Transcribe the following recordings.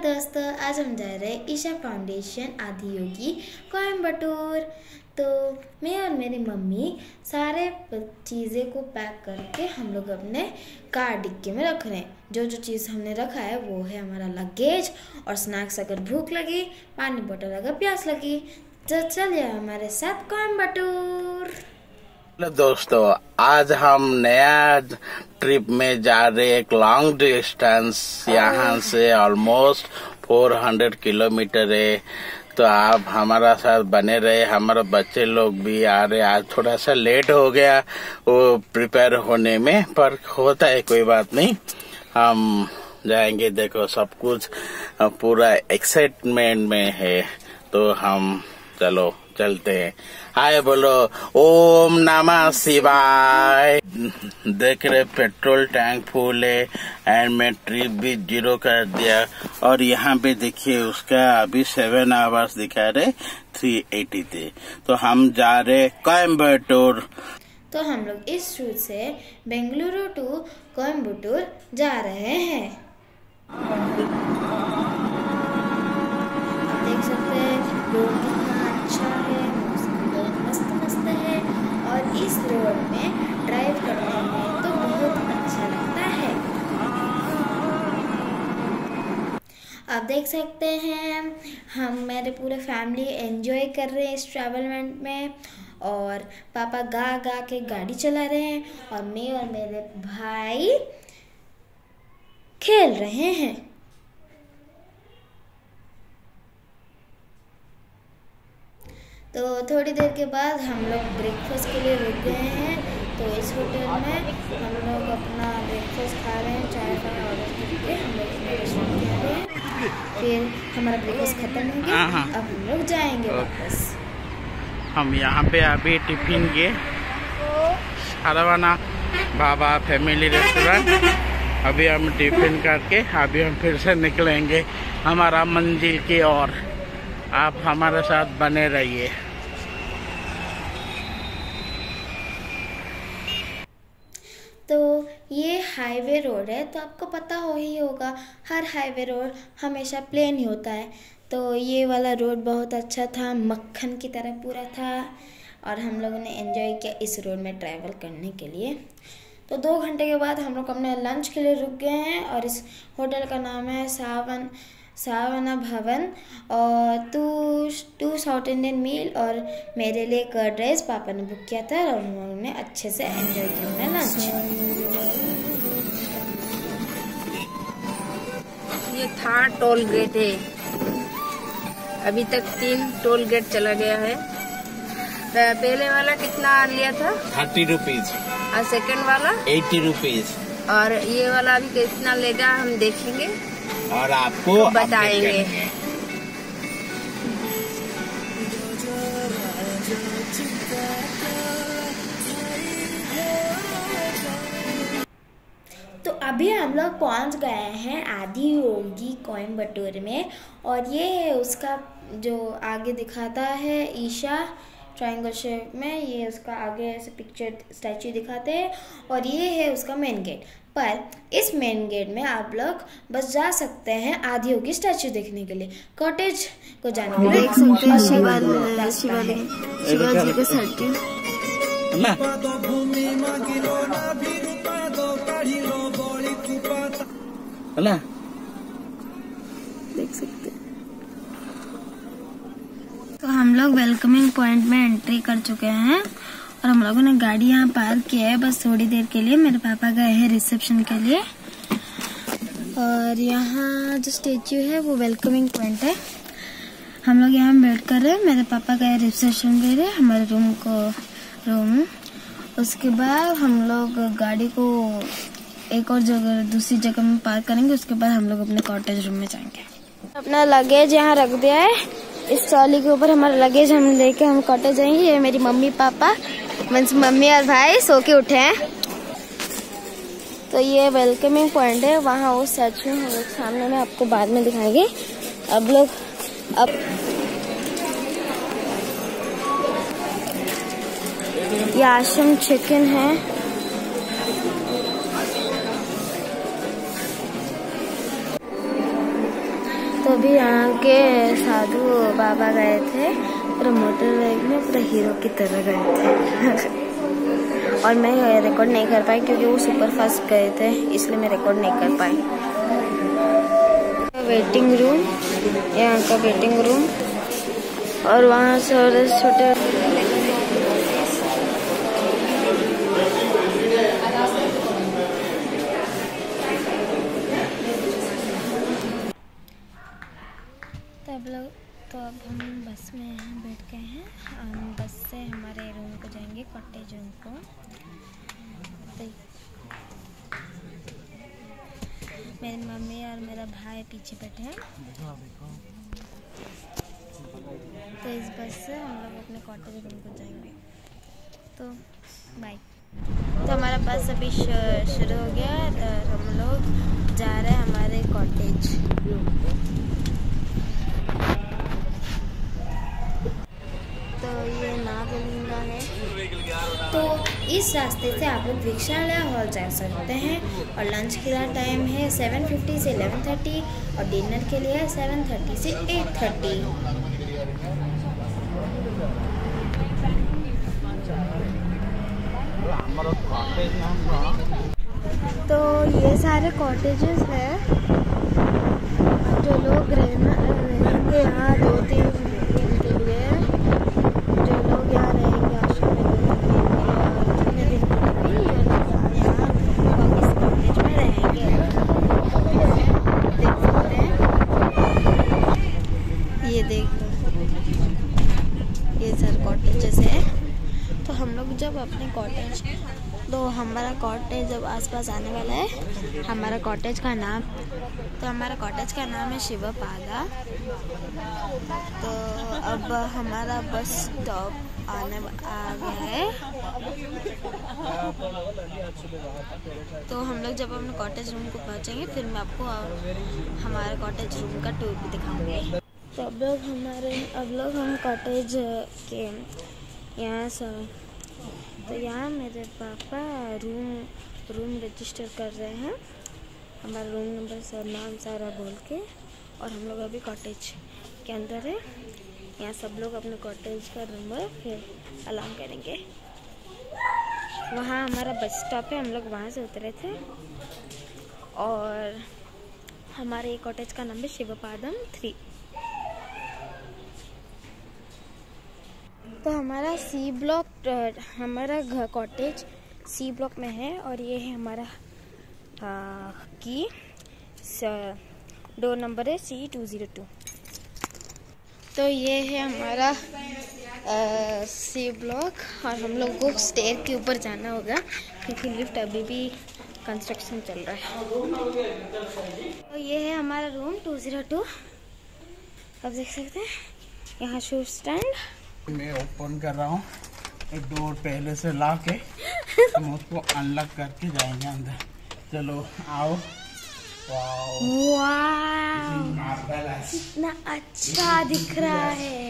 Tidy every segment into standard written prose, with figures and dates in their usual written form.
दोस्तों, आज हम जा रहे हैं ईशा फाउंडेशन आदियोगी कोयम्बटूर। तो मैं और मेरी मम्मी सारे चीज़ें को पैक करके हम लोग अपने कार डिक्की में रख रहे हैं। जो जो चीज़ हमने रखा है वो है हमारा लगेज और स्नैक्स अगर भूख लगी, पानी बोतल अगर प्यास लगी। तो चलिए हमारे साथ कोयम्बटूर। दोस्तों, आज हम नया ट्रिप में जा रहे, एक लॉन्ग डिस्टेंस, यहाँ से ऑलमोस्ट 400 किलोमीटर है। तो आप हमारा साथ बने रहे। हमारे बच्चे लोग भी आ रहे। आज थोड़ा सा लेट हो गया वो प्रिपेयर होने में, पर होता है, कोई बात नहीं। हम जाएंगे। देखो, सब कुछ पूरा एक्साइटमेंट में है। तो हम चलो चलते हैं। हाय बोलो, ओम नमः शिवाय। देख रहे पेट्रोल टैंक फुल है एंड मैं ट्रिप भी 0 कर दिया। और यहाँ पे देखिए उसका अभी 7 आवर्स दिखा रहे, 380 थे। तो हम जा रहे कोयम्बटूर। तो हम लोग इस रूट से बेंगलुरु टू कोयम्बटूर जा रहे हैं। आप देख सकते हैं रोड कितना अच्छा है, मस्त मस्त है। और इस रोड में ड्राइव करने में तो बहुत अच्छा लगता है। आप देख सकते हैं हम मेरे पूरे फैमिली एंजॉय कर रहे हैं इस ट्रैवल में। और पापा गा गा के गाड़ी चला रहे हैं और मैं और मेरे भाई खेल रहे हैं। तो थोड़ी देर के बाद हम लोग ब्रेकफास्ट के लिए रुक गए हैं। तो इस होटल में हम लोग अपना ब्रेकफास्ट खा रहे हैं, चाय का ऑर्डर करके हम लोग रेस्टोरेंट जा रहे हैं। फिर हमारा ब्रेकफास्ट खत्म हो गया, अब हम लोग जाएंगे वापस। हम यहाँ पे अभी टिफिन के सारावाना बाबा फैमिली रेस्टोरेंट, अभी हम टिफिन करके अभी हम फिर से निकलेंगे हमारा मंजिल की ओर। आप हमारे साथ बने रहिए। तो ये हाईवे रोड है, तो आपको पता हो ही होगा हर हाईवे रोड हमेशा प्लेन ही होता है। तो ये वाला रोड बहुत अच्छा था, मक्खन की तरह पूरा था और हम लोगों ने एंजॉय किया इस रोड में ट्रैवल करने के लिए। तो 2 घंटे के बाद हम लोग अपने लंच के लिए रुक गए हैं और इस होटल का नाम है सावना भवन और 2 साउथ इंडियन मील और मेरे लिए कर्ड राइस पापा ने बुक किया था और उन्होंने अच्छे से एंजॉय किया अपना लंच। ये था टोल गेट है, अभी तक 3 टोल गेट चला गया है। पहले वाला कितना लिया था? 30 रुपीज। और सेकंड वाला 80 रुपीज। और ये वाला अभी कितना लेगा हम देखेंगे और आपको बताएंगे। तो अभी हम लोग पहुंच गए हैं आदियोगी कोयम्बटूर में और ये है उसका जो आगे दिखाता है ईशा ट्रायंगल शेप में, ये उसका आगे ऐसे पिक्चर स्टैचू दिखाते हैं और ये है उसका मेन गेट। पर इस मेन गेट में आप लोग बस जा सकते हैं आदियोगी स्टैचू देखने के लिए। कॉटेज को जाने के लिए देख सकते हैं शिवाजी का स्टैचू। देख सकते हैं। तो हम लोग वेलकमिंग पॉइंट में एंट्री कर चुके हैं और हम लोगों ने गाड़ी यहाँ पार्क किया है बस थोड़ी देर के लिए। मेरे पापा गए हैं रिसेप्शन के लिए और यहाँ जो स्टेच्यू है वो वेलकमिंग पॉइंट है। हम लोग यहाँ वेट कर रहे हैं। मेरे पापा गए रिसेप्शन के लिए हमारे रूम। उसके बाद हम लोग गाड़ी को एक और जगह दूसरी जगह में पार्क करेंगे। उसके बाद हम लोग अपने कॉटेज रूम में जाएंगे। अपना लगेज यहाँ रख दिया है इस ट्रॉली के ऊपर। हमारा लगेज हम लेके हम कॉटेज जाएंगे। ये मेरी मम्मी पापा मीन्स मम्मी और भाई सो के उठे हैं। तो ये वेलकमिंग पॉइंट है, वहाँ वो स्टैचू हम लोग सामने में आपको बाद में दिखाएंगे। अब ये आश्रम चिकन है। तो अभी यहाँ के साधु बाबा गए थे, पूरा मोटर बाइक में पूरा हीरो की तरह गए थे। और मैं रिकॉर्ड नहीं कर पाई क्योंकि वो सुपर फास्ट गए थे, इसलिए मैं रिकॉर्ड नहीं कर पाई। वेटिंग रूम, यहाँ का वेटिंग रूम, और वहाँ से छोटे तो अब हम बस में यहाँ बैठ गए हैं। हम बस से हमारे रूम को जाएंगे, कॉटेज रूम को। तो मेरी मम्मी और मेरा भाई पीछे बैठे हैं। तो इस बस से हम लोग अपने कॉटेज रूम को जाएंगे। तो बाय। तो हमारा बस अभी शुरू हो गया है, तो हम लोग जा रहे हैं हमारे कॉटेज। तो ये नागलिंगा है। तो इस रास्ते से आप लोग विशाला हॉल जा सकते हैं। और लंच का टाइम है 7:50 से 11:30 और डिनर के लिए 7:30 से 8:30। तो ये सारे कॉटेजेस हैं जो लोग रहेंगे यहाँ 2-3 दिन के लिए। जो लोग यहाँ रहेंगे आश्रम में 2-3 दिन के लिए, यहाँ इस कॉटेज में रहेंगे। देख सकते हैं, ये देख लो, ये सारे कॉटेजेस है। तो हम लोग जब अपने कॉटेज, तो हमारा कॉटेज जब आसपास आने वाला है, हमारा कॉटेज का नाम है शिवपादा। तो अब हमारा बस स्टॉप आ गया है। तो हम लोग जब अपने कॉटेज रूम को पहुंचेंगे फिर मैं आपको हमारे कॉटेज रूम का टूर भी दिखाऊंगी। तो अब लोग हम कॉटेज के यहाँ से, तो यहाँ मेरे पापा रूम रजिस्टर कर रहे हैं, हमारा रूम नंबर नाम सारा बोल के। और हम लोग अभी कॉटेज के अंदर है। यहाँ सब लोग अपने कॉटेज का नंबर फिर अलार्म करेंगे। वहाँ हमारा बस स्टॉप है, हम लोग वहाँ से उतरे थे। और हमारे कॉटेज का नाम है शिवपादम 3। तो हमारा सी ब्लॉक, हमारा कॉटेज सी ब्लॉक में है। और ये है हमारा की डोर नंबर है C202। तो ये है हमारा सी ब्लॉक। और हम लोग को स्टेयर के ऊपर जाना होगा क्योंकि लिफ्ट अभी भी कंस्ट्रक्शन चल रहा है। तो ये है हमारा रूम 202। आप देख सकते हैं यहाँ शूज स्टैंड। मैं ओपन कर रहा हूँ, एक डोर पहले से ला के हम उसको अनलॉक करके जाएंगे अंदर। चलो आओ। वाह, कितना अच्छा दिख रहा है।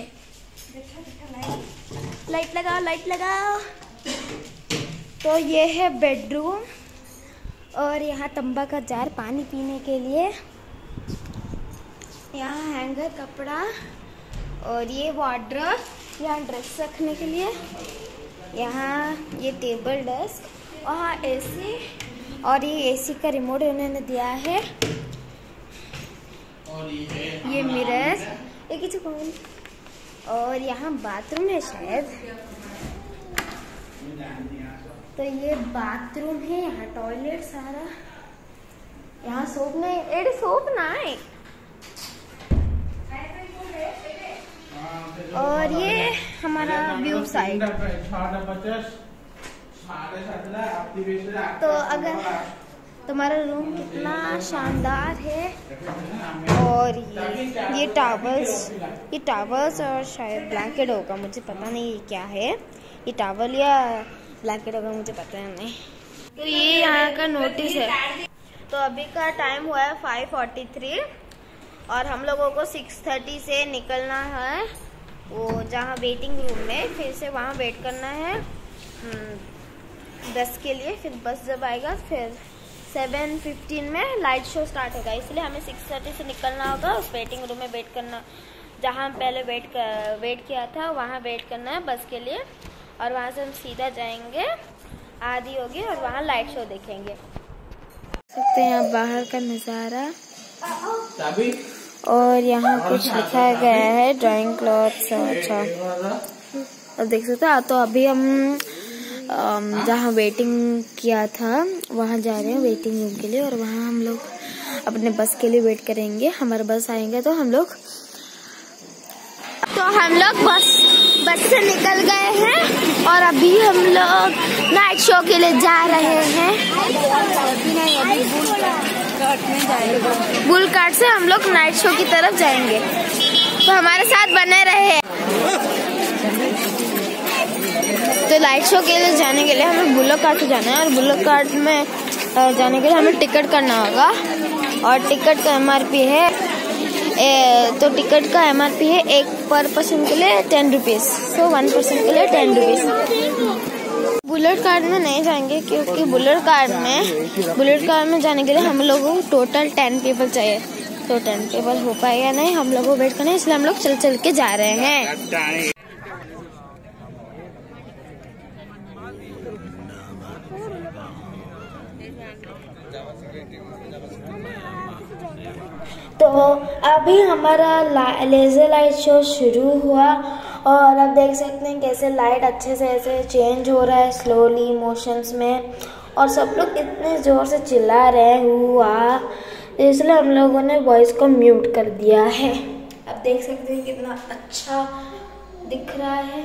लाइट लगाओ, लाइट लगाओ। तो ये है बेडरूम। और यहाँ तंबा का जार पानी पीने के लिए। यहाँ हैंगर कपड़ा। और ये वार्डरोब, यहाँ ड्रेस रखने के लिए। यहाँ ये टेबल डेस्क। और हाँ AC। और ये AC का रिमोट उन्होंने दिया है। और ये मिरर, एक ही कौन। और यहाँ बाथरूम है शायद। तो ये बाथरूम है, यहाँ टॉयलेट सारा। यहाँ सोप नहीं, एड सोप नहीं। और ये हमारा व्यू साइड। तो अगर तुम्हारा रूम कितना शानदार है। और ये टावल्स और शायद ब्लैंकेट होगा, मुझे पता नहीं ये क्या है। ये टावल या ब्लैंकेट होगा, मुझे पता नहीं। तो ये यहाँ का नोटिस है। तो अभी का टाइम हुआ है 5:43 और हम लोगों को 6:30 से निकलना है वो जहाँ वेटिंग रूम में, फिर से वहाँ वेट करना है बस के लिए। फिर बस जब आएगा फिर 7:15 में लाइट शो स्टार्ट होगा, इसलिए हमें 6:30 से निकलना होगा। उस वेटिंग रूम में वेट करना, जहाँ हम पहले वेट किया था वहाँ वेट करना है बस के लिए, और वहाँ से हम सीधा जाएंगे आदि होगी और वहाँ लाइट शो देखेंगे। सकते हैं यहाँ बाहर का नज़ारा, और यहाँ कुछ लिखा गया है ड्राइंग क्लॉथ्स। अच्छा, और देख सकते हैं। तो अभी हम जहाँ वेटिंग किया था वहाँ जा रहे हैं वेटिंग रूम के लिए, और वहाँ हम लोग अपने बस के लिए वेट करेंगे। हमारा बस आएंगे तो हम लोग बस से निकल गए हैं, और अभी हम लोग नाइट शो के लिए जा रहे हैं। बुल कार्ट से हम लोग नाइट शो की तरफ जाएंगे, तो हमारे साथ बने रहे। तो लाइट शो के लिए जाने के लिए हमें बुलेट कार्ट से जाना है, और बुलेट कार्ट में जाने के लिए हमें टिकट करना होगा, और टिकट का MRP है तो टिकट का MRP है एक पर पर्सन के लिए 10 रुपीज़, तो 1 पर्सन के लिए 10 रुपीज़। बुलेट कार्ट में नहीं जाएंगे, क्योंकि बुलेट कार्ट में जाने के लिए हम लोगों को टोटल 10 पीपल चाहिए, तो 10 पीपल हो पाएगा नहीं, हम लोगों को वेट करना है, इसलिए हम लोग चल के जा रहे हैं। तो अभी हमारा लेजर लाइट शो शुरू हुआ, और अब देख सकते हैं कैसे लाइट अच्छे से ऐसे चेंज हो रहा है स्लोली मोशंस में, और सब लोग इतने ज़ोर से चिल्ला रहे हुआ, इसलिए हम लोगों ने वॉइस को म्यूट कर दिया है। अब देख सकते हैं कितना अच्छा दिख रहा है।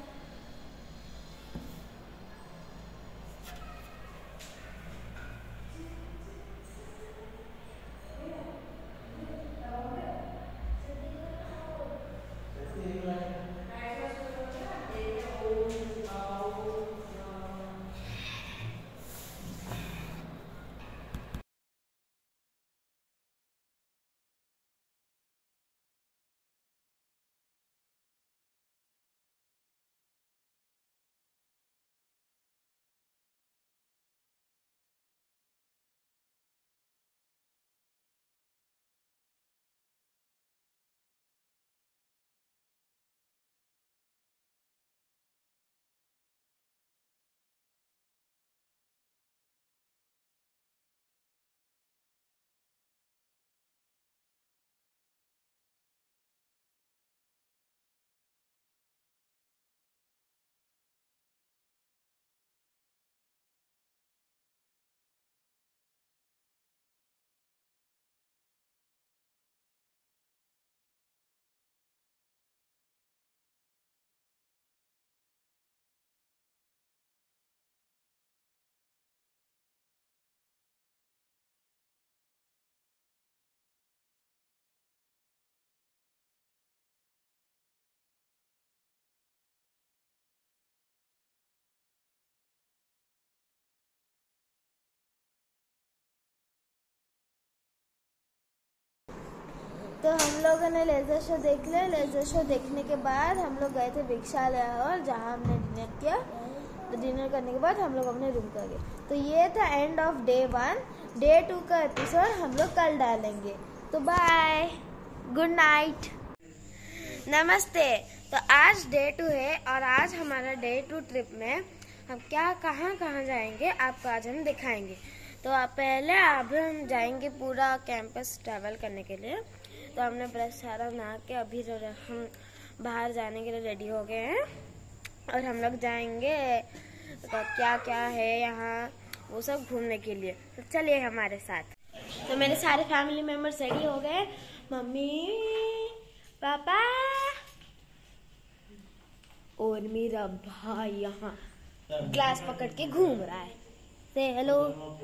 तो हम लोगों ने लेज़र शो देख लिया। लेज़र शो देखने के बाद हम लोग गए थे भिक्षालय हॉल, जहाँ हमने डिनर किया। तो डिनर करने के बाद हम लोग अपने रूम पर गए। तो ये था एंड ऑफ डे 1। डे 2 का एपिसोड हम लोग कल डालेंगे। तो बाय, गुड नाइट, नमस्ते। तो आज डे 2 है, और आज हमारा डे 2 ट्रिप में हम कहाँ जाएंगे आपको आज हम दिखाएंगे। तो पहले अभी हम जाएंगे पूरा कैंपस ट्रैवल करने के लिए। तो हमने ब्रश सारा नहा के अभी हम बाहर जाने के लिए रेडी हो गए हैं, और हम लोग जाएंगे तो क्या है यहाँ वो सब घूमने के लिए। तो चलिए हमारे साथ। तो मेरे सारे फैमिली मेम्बर्स रेडी हो गए, मम्मी, पापा और मेरा भाई यहाँ ग्लास पकड़ के घूम रहा है। से हेलो।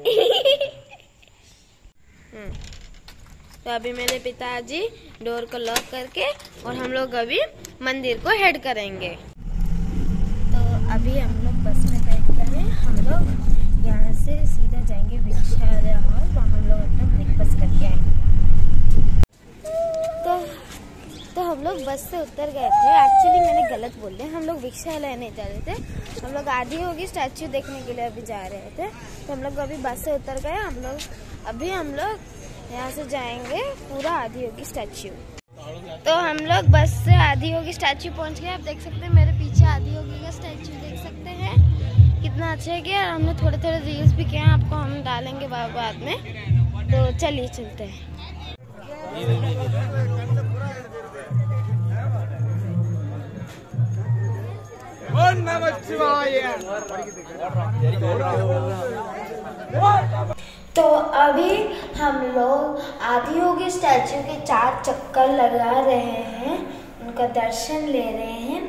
तो अभी मेरे पिताजी डोर को लॉक करके, और हम लोग अभी मंदिर को हेड करेंगे। तो अभी हम लोग बस में बैठ गए हैं। हम लोग यहाँ से सीधा जाएंगे भिक्षालय हॉल, वहाँ हम लोग अपना ब्रेकफास्ट करके आएंगे। तो हम लोग लोग बस से उतर गए थे। एक्चुअली मैंने गलत बोल दिया, हम लोग रिक्शा लेने जा रहे थे। हम लोग आदि योगी स्टैचू देखने के लिए अभी जा रहे थे, तो हम लोग अभी बस से उतर गए। हम लोग यहाँ से जाएंगे पूरा आदि योगी स्टैचू। तो हम लोग बस से आदि योगी स्टैचू पहुँच गए। आप देख सकते हैं मेरे पीछे आदि योगी का स्टैचू देख सकते हैं, कितना अच्छा है। क्या हमने थोड़े रील्स भी किए हैं, आपको हम डालेंगे बाद में। तो चलिए चलते हैं। तो अभी हम लोग आदि योगी स्टैचू के 4 चक्कर लगा रहे हैं, उनका दर्शन ले रहे हैं।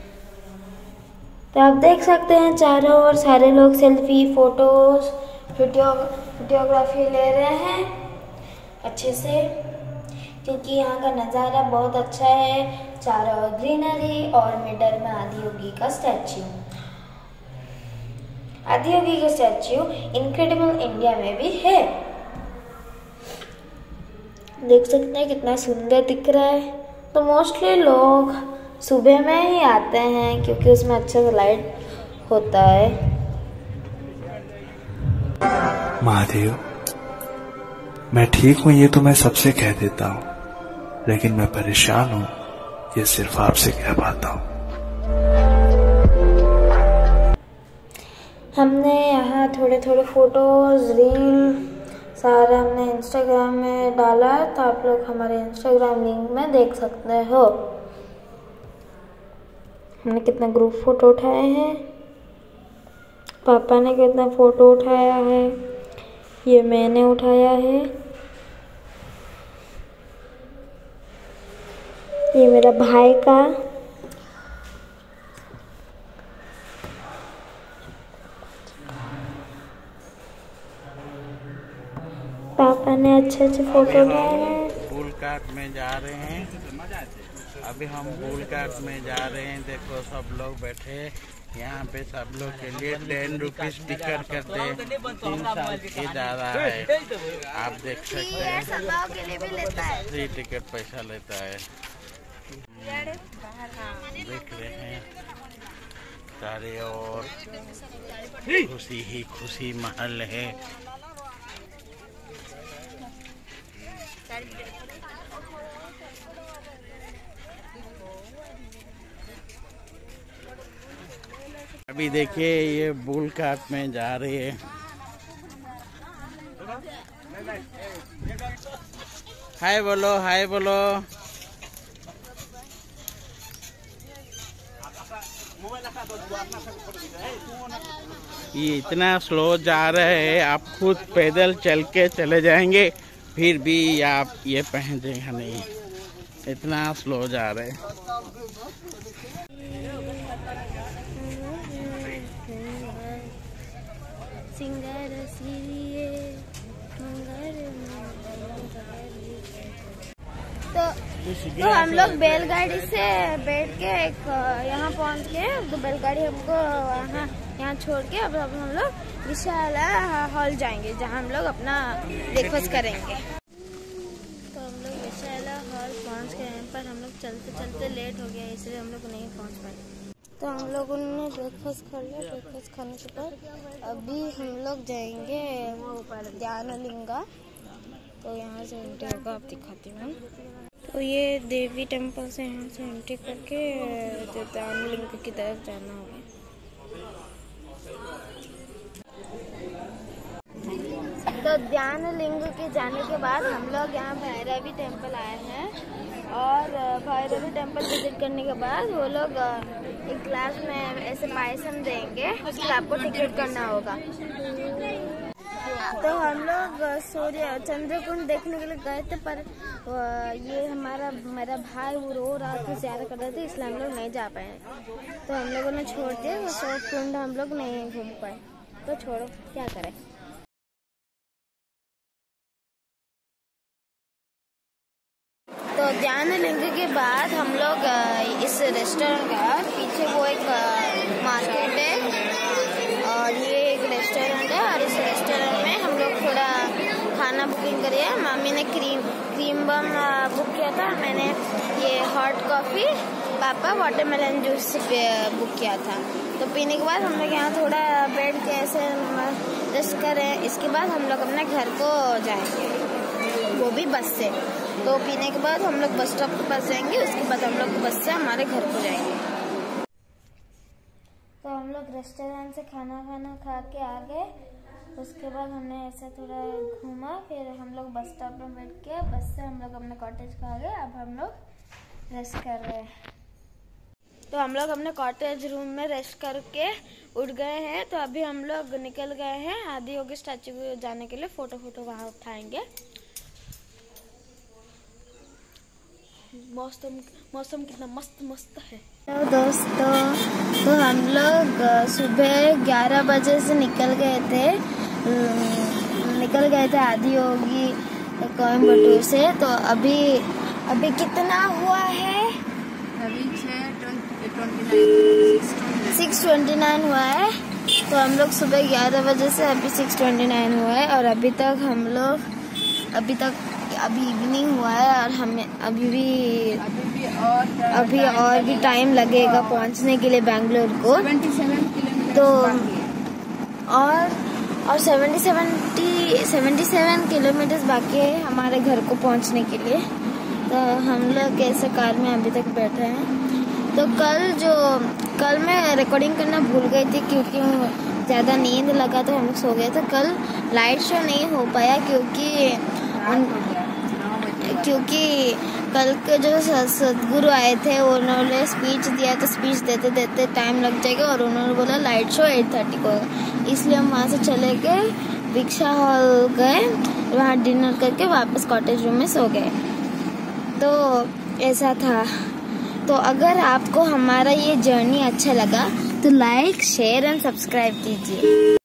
तो आप देख सकते हैं चारों ओर सारे लोग सेल्फी, फोटोज, वीडियोग्राफी ले रहे हैं अच्छे से, क्योंकि यहाँ का नज़ारा बहुत अच्छा है। चारों ओर ग्रीनरी और मिडल में आदि योगी का स्टैचू। आदि योगी का स्टैचू इनक्रेडिबल इंडिया में भी है। देख सकते हैं कितना सुंदर दिख रहा है। तो मोस्टली लोग सुबह में ही आते हैं, क्योंकि उसमें अच्छा सा लाइट होता है। महादेव, मैं ठीक हूँ ये तो मैं सबसे कह देता हूँ, लेकिन मैं परेशान हूँ ये सिर्फ आपसे कह पाता हूँ। हमने यहाँ थोड़े फोटोज, रील सारा हमने इंस्टाग्राम में डाला है, तो आप लोग हमारे इंस्टाग्राम लिंक में देख सकते हो। हमने कितना ग्रुप फोटो उठाए हैं, पापा ने कितना फोटो उठाया है, ये मैंने उठाया है, ये मेरा भाई का, पापा ने अच्छे फोटो उठाए हैं। फूल काट में जा रहे हैं, अभी हम फूल काट में जा रहे हैं। देखो सब लोग बैठे यहाँ पे, सब लोग के लिए 10 रुपीज टिकट करते हैं। 3 साल के जा रहा है, आप देख सकते हैं। फ्री टिकट पैसा लेता है। देख रहे हैं चारे और खुशी ही खुशी महल है। अभी देखिए ये बुल काट में जा रही है। हाय बोलो, हाय बोलो। ये इतना स्लो जा रहे हैं, आप खुद पैदल चल के चले जाएंगे फिर भी आप ये पहनेंगे नहीं, इतना स्लो जा रहे हैं। तो हम लोग बैलगाड़ी से बैठ के एक यहाँ पहुँच गए। तो बैलगाड़ी हमको यहाँ छोड़ के अब हम लोग विशाल हॉल जाएंगे, जहाँ हम लोग अपना ब्रेकफास्ट करेंगे। तो हम लोग विशाल हॉल पहुँच गए हैं, पर हम लोग चलते चलते लेट हो गया, इसलिए हम लोग नहीं पहुँच पाए। तो हम लोगों ने ब्रेकफास्ट कर लिया। ब्रेकफास्ट खाने के बाद अभी हम लोग जाएंगे वो ऊपर ज्ञानलिंगा। तो यहाँ से एंट्री होगा, आप दिखाती हूँ। तो ये देवी टेम्पल से यहाँ से एंट्री करके ज्ञानलिंगा की तरफ जाना होगा। तो ज्ञानलिंग के जाने के बाद हम लोग यहाँ भैरवी टेम्पल आए हैं, और भैरवी टेम्पल विजिट करने के बाद वो लोग एक क्लास में ऐसे पायसम देंगे, उसके आपको टिकट करना होगा। तो हम लोग सूर्य चंद्रकुंड देखने के लिए गए थे, पर ये मेरा भाई वो रो रहा था, ज़्यादा कर रहे थे, इसलिए हम लोग नहीं जा पाए। तो हम लोगों ने छोड़ दिया, वो कुंड हम लोग नहीं घूम पाए। तो छोड़ो, क्या करें। तो ज्ञानलिंग के बाद हम लोग इस रेस्टोरेंट का पीछे वो एक मार्केट है और ये एक रेस्टोरेंट है, और इस रेस्टोरेंट में हम लोग थोड़ा खाना बुकिंग करिए। मम्मी ने क्रीम बम बुक किया किया था। मैंने ये हॉट कॉफ़ी, पापा वाटरमेलन जूस बुक किया था। तो पीने के बाद हम लोग यहाँ थोड़ा बैठ के ऐसे रेस्ट करें। इसके बाद हम लोग अपने घर को जाएंगे, वो भी बस से। तो पीने के बाद हम लोग बस स्टॉप के पास जाएंगे, उसके बाद हम लोग बस से हमारे घर को जाएंगे। तो हम लोग रेस्टोरेंट से खाना खा के आ गए। उसके बाद हमने ऐसा थोड़ा घूमा, फिर हम लोग बस स्टॉप में बैठ के बस से हम लोग अपने कॉटेज को आ गए। अब हम लोग रेस्ट कर रहे हैं। तो हम लोग अपने कॉटेज रूम में रेस्ट करके उठ गए हैं। तो अभी हम लोग निकल गए हैं आदियोगी स्टैचू को जाने के लिए। फोटो वहाँ उठाएंगे। मौसम कितना मस्त है। तो दोस्तों, तो हम लोग सुबह 11 बजे से निकल गए थे आदियोगी कोयम्बटूर से। तो अभी कितना हुआ है? अभी 6:29 हुआ है। तो हम लोग सुबह 11 बजे से अभी 6:29 हुआ है। और अभी इवनिंग हुआ है और हमें अभी और भी टाइम लगेगा पहुंचने के लिए बेंगलोर को। 77 किलोमीटर तो और 77 किलोमीटर बाकी है हमारे घर को पहुंचने के लिए। तो हम लोग ऐसे कार में अभी तक बैठे हैं। तो कल मैं रिकॉर्डिंग करना भूल गई थी क्योंकि ज़्यादा नींद लगा तो हम लोग सो गए थे। कल लाइट शो नहीं हो पाया क्योंकि कल के जो सदगुरु आए थे उन्होंने स्पीच दिया। तो स्पीच देते टाइम लग जाएगा और उन्होंने बोला लाइट शो 8:30 को होगा। इसलिए हम वहाँ से चले गए, भिक्षा हॉल गए, वहाँ डिनर करके वापस कॉटेज रूम में सो गए। तो ऐसा था। तो अगर आपको हमारा ये जर्नी अच्छा लगा तो लाइक, शेयर एंड सब्सक्राइब कीजिए।